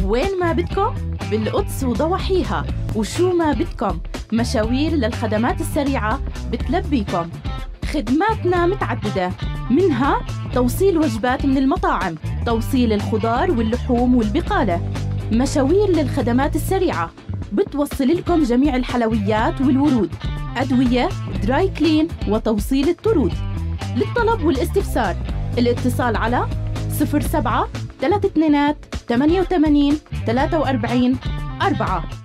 وين ما بدكم بالقدس وضواحيها، وشو ما بدكم مشاوير للخدمات السريعة بتلبيكم. خدماتنا متعددة، منها توصيل وجبات من المطاعم، توصيل الخضار واللحوم والبقالة. مشاوير للخدمات السريعة بتوصل لكم جميع الحلويات والورود، أدوية، دراي كلين، وتوصيل الطرود. للطلب والاستفسار الاتصال على 07 32 88 43 4.